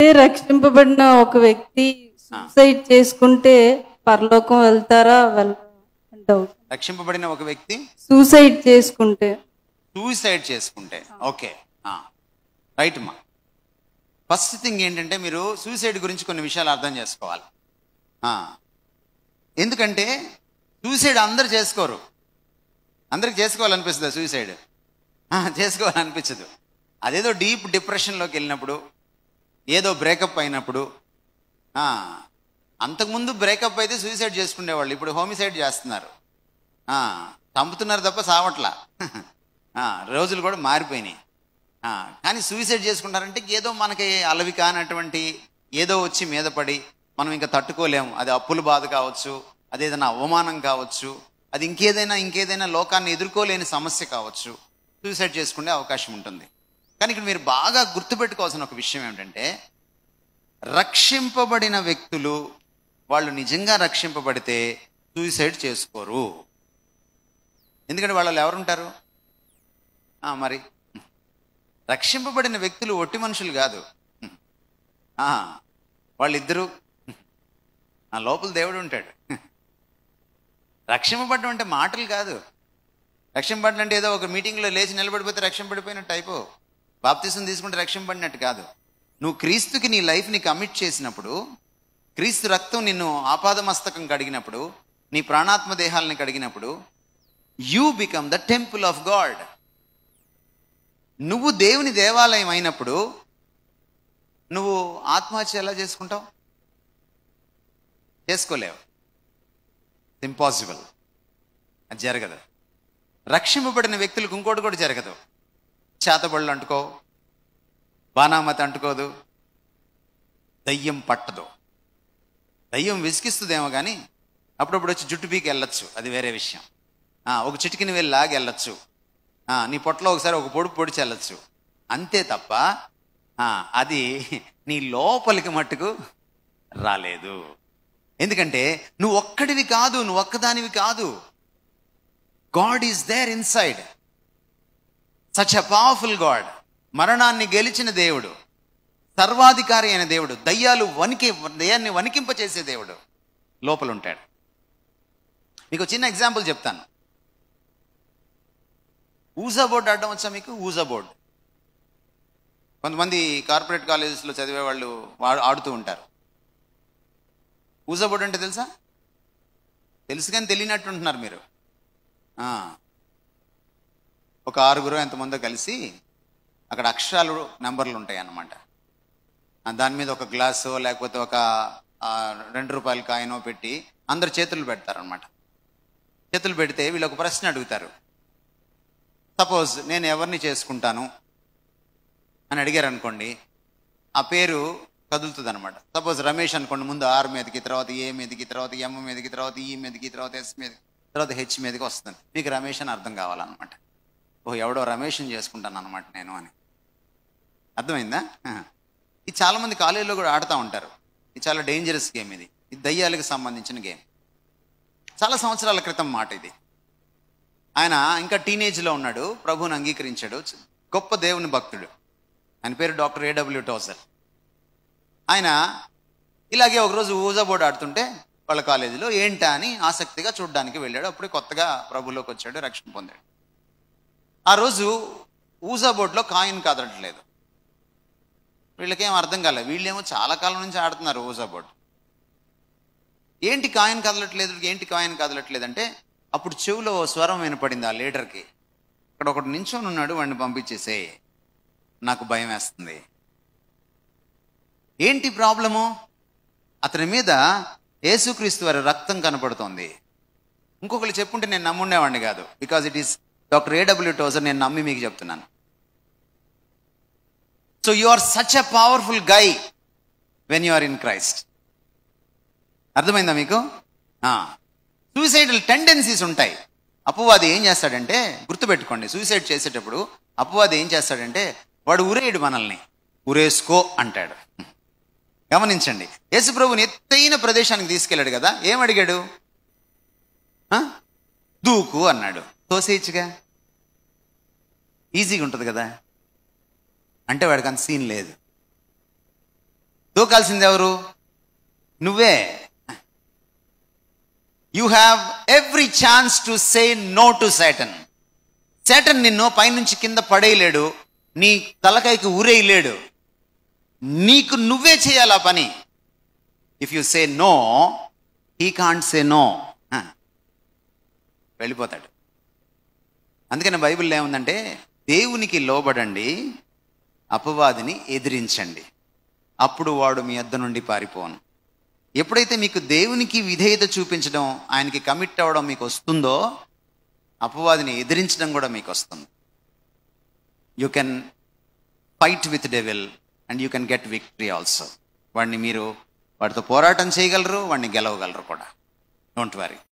అంటే రక్షింపబడిన ఒక వ్యక్తి సూసైడ్ చేసుకుంటే పరలోకం వెళ్తారా అంటావు? రక్షింపబడిన ఒక వ్యక్తి సూసైడ్ చేసుకుంటే ఓకే, రైట్ అమ్మా. ఫస్ట్ థింగ్ ఏంటంటే మీరు సూసైడ్ గురించి కొన్ని విషయాలు అర్థం చేసుకోవాలి. ఎందుకంటే సూసైడ్ అందరు చేసుకోరు. అందరికి చేసుకోవాలనిపిస్తుంది సూసైడ్, చేసుకోవాలనిపించదు. అదేదో డీప్ డిప్రెషన్లోకి వెళ్ళినప్పుడు, ఏదో బ్రేకప్ అయినప్పుడు. అంతకుముందు బ్రేకప్ అయితే సూసైడ్ చేసుకునేవాళ్ళు, ఇప్పుడు హోమిసైడ్ చేస్తున్నారు. చంపుతున్నారు తప్ప సావట్లా. రోజులు కూడా మారిపోయినాయి. కానీ సూసైడ్ చేసుకుంటారంటే ఏదో మనకి అలవి కానటువంటి ఏదో వచ్చి మీద పడి మనం ఇంకా తట్టుకోలేము. అది అప్పుల బాధ కావచ్చు, అదేదైనా అవమానం కావచ్చు, అది ఇంకేదైనా లోకాన్ని ఎదుర్కోలేని సమస్య కావచ్చు, సూసైడ్ చేసుకునే అవకాశం ఉంటుంది. కానీ ఇక్కడ మీరు బాగా గుర్తుపెట్టుకోవాల్సిన ఒక విషయం ఏమిటంటే, రక్షింపబడిన వ్యక్తులు వాళ్ళు నిజంగా రక్షింపబడితే సూసైడ్ చేసుకోరు. ఎందుకంటే వాళ్ళు ఎవరుంటారు? మరి రక్షింపబడిన వ్యక్తులు ఒట్టి మనుషులు కాదు. వాళ్ళిద్దరూ లోపల దేవుడు ఉంటాడు. రక్షింపబడడం అంటే మాటలు కాదు. రక్షింపబడడం అంటే ఏదో ఒక మీటింగ్లో లేచి నిలబడిపోతే రక్షింపబడిపోయినట్టు అయిపో. బాప్తిసం తీసుకుంటే రక్షింపబడినట్టు కాదు. నువ్వు క్రీస్తుకి నీ లైఫ్ని కమిట్ చేసినప్పుడు, క్రీస్తు రక్తం నిన్ను ఆపాదమస్తకం కడిగినప్పుడు, నీ ప్రాణాత్మ దేహాలని కడిగినప్పుడు, you become the temple of God. నువ్వు దేవుని దేవాలయం అయినప్పుడు నువ్వు ఆత్మహత్య ఎలా చేసుకుంటావు? చేసుకోలేవు. ఇంపాసిబుల్. అది జరగదు. రక్షింపబడిన వ్యక్తులకు ఇంకోటి కూడా జరగదు. చేతబడులు అంటుకో, బాణామతి అంటుకోదు, దయ్యం పట్టదు. దయ్యం విసిగిస్తుందేమో కానీ అప్పుడప్పుడు వచ్చి జుట్టు పీకి వెళ్ళొచ్చు, అది వేరే విషయం. ఒక చిటికిని వెళ్ళి లాగి వెళ్ళొచ్చు, నీ పొట్టలో ఒకసారి ఒక పొడిచి వెళ్ళొచ్చు, అంతే తప్ప అది నీ లోపలికి మట్టుకు రాలేదు. ఎందుకంటే నువ్వు ఒక్కడివి కాదు, నువ్వు ఒక్కదానివి కాదు. God is there inside. Such a powerful God. మరణాన్ని గెలిచిన దేవుడు, సర్వాధికారి అయిన దేవుడు, దయ్యాన్ని వణికింపచేసే దేవుడు లోపల ఉంటాడు. మీకు చిన్న ఎగ్జాంపుల్ చెప్తాను. ఊజా బోర్డు ఆడడం వచ్చా మీకు? ఊజా బోర్డు కొంతమంది కార్పొరేట్ కాలేజెస్లో చదివే వాళ్ళు ఆడుతూ ఉంటారు. ఊజా బోర్డు అంటే తెలుసా? తెలుసు కానీ తెలియనట్టు ఉంటున్నారు మీరు. ఒక 6 ఎంతమందో కలిసి అక్కడ అక్షరాలు నెంబర్లు ఉంటాయి అన్నమాట. దాని మీద ఒక గ్లాసో లేకపోతే ఒక 2 రూపాయల కాయినో పెట్టి అందరు చేతులు పెడతారనమాట. చేతులు పెడితే వీళ్ళు ఒక ప్రశ్న అడుగుతారు. సపోజ్ నేను ఎవరిని చేసుకుంటాను అని అడిగారు అనుకోండి, ఆ పేరు కదులుతుంది అనమాట. సపోజ్ రమేష్ అనుకోండి, ముందు ఆర్ మీదకి, తర్వాత ఏ మీదకి, తర్వాత ఎం మీదకి, తర్వాత ఈ మీదకి, తర్వాత ఎస్ మీదకి, తర్వాత హెచ్ మీదకి వస్తుంది. మీకు రమేష్ అని అర్థం కావాలన్నమాట. ఎవడో రమేష్ని చేసుకుంటాను అనమాట నేను అని. అర్థమైందా? ఇది చాలామంది కాలేజీలో కూడా ఆడుతూ ఉంటారు. ఇది చాలా డేంజరస్ గేమ్. ఇది దయ్యాలకు సంబంధించిన గేమ్. చాలా సంవత్సరాల క్రితం మాట ఇది. ఆయన ఇంకా టీనేజ్లో ఉన్నాడు, ప్రభువుని అంగీకరించాడు, గొప్ప దేవుని భక్తుడు. ఆయన పేరు డాక్టర్ A.W. టోజర్. ఆయన ఇలాగే ఒకరోజు ఊజా బోర్డు ఆడుతుంటే వాళ్ళ కాలేజీలో ఏంటా అని ఆసక్తిగా చూడడానికి వెళ్ళాడు. అప్పుడే కొత్తగా ప్రభులోకి వచ్చాడు, రక్షణ పొందాడు. ఆ రోజు ఊజా బోర్డులో కాయిన్ కదలట్లేదు. వీళ్ళకేం అర్థం కాలేదు. వీళ్ళేమో చాలా కాలం నుంచి ఆడుతున్నారు ఊజా బోర్డు. ఏంటి కాయిన్ కదలట్లేదు అంటే అప్పుడు చెవులో స్వరం వినపడింది ఆ లీడర్కి. అక్కడ ఒకటి నించొని ఉన్నాడు, వాడిని పంపించేసే, నాకు భయం వేస్తుంది. ఏంటి ప్రాబ్లము? అతని మీద యేసుక్రీస్తు వారి రక్తం కనపడుతోంది. ఇంకొకరు చెప్పుంటే నేను నమ్ముండేవాడిని కాదు. Because it is doctor A.W. Tozer. నేను నమ్మి మీకు చెప్తున్నాను. So you are such a powerful guy when you are in Christ. అర్థమైందా మీకు? సూసైడల్ టెండెన్సీస్ ఉంటాయి. అపవాది ఏం చేస్తాడంటే, గుర్తుపెట్టుకోండి, సూసైడ్ చేసేటప్పుడు అపవాది ఏం చేస్తాడంటే వాడు ఉరేయడు, మనల్ని ఉరేసుకో అంటాడు. గమనించండి, యేసుప్రభుని ఎత్తైన ప్రదేశానికి తీసుకెళ్ళాడు కదా, ఏమడిగాడు? దూకు అన్నాడు. తోసేయచ్చుగా, ఈజీగా ఉంటుంది కదా. అంటే వాడికి అంత సీన్ లేదు. దూకాల్సింది ఎవరు? నువ్వే. You have every chance to say no to Satan. Satan నిన్ను పైనుంచి కింద పడేయలేడు, నీ తలకాయకి ఊరేయలేడు. నీకు నువ్వే చేయాలి ఆ పని. If you say no, he can't say no. వెళ్ళిపోతాడు. అందుకని బైబిల్లో ఏముందంటే, దేవునికి లోబడండి, అపవాదిని ఎదిరించండి, అప్పుడు వాడు మీ యొద్ద నుండి పారిపోను. ఎప్పుడైతే మీకు దేవునికి విధేయత చూపించడం, ఆయనకి కమిట్ అవ్వడం మీకు వస్తుందో, అపవాదిని ఎదిరించడం కూడా మీకు వస్తుంది. You can fight with devil and you can get victory also. వాడితో పోరాటం చేయగలరు, వాడిని గెలవగలరు కూడా. Don't worry.